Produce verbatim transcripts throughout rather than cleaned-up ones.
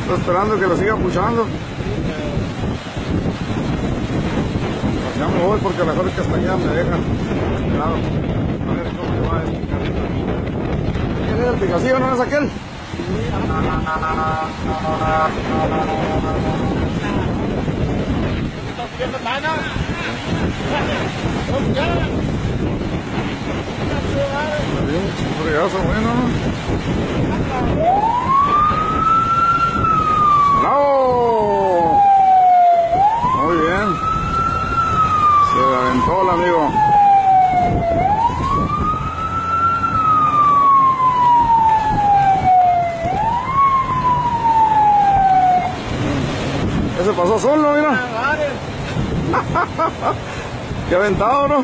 Estoy esperando que lo siga puchando. Ya me voy porque a lo mejor es que hasta allá me dejan. Claro. A ver cómo le va este carrito. ¿Quién es el picacillo? ¿No es aquel? Un fregazo bueno, ¿no? ¡Bravo! Muy bien. Se aventó el amigo. Ese pasó solo, mira. Qué aventado, ¿no?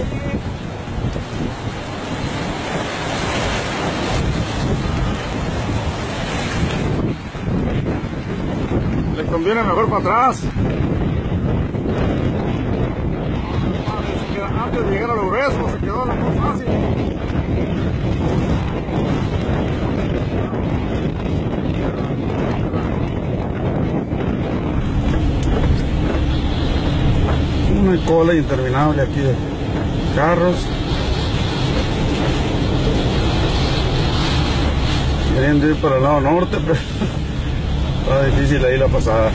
Le conviene mejor para atrás. Antes de llegar a los restos se quedó la más fácil. Una cola interminable aquí de carros. Queriendo ir para el lado norte, pero está difícil ahí la pasada.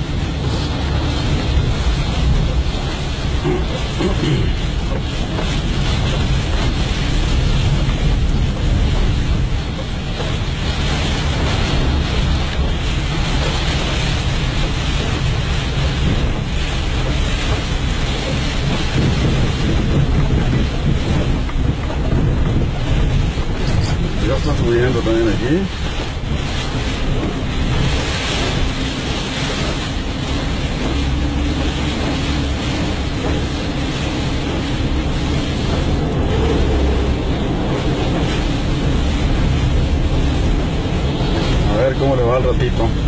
Ya está subiendo también aquí. A ver cómo le va al ratito.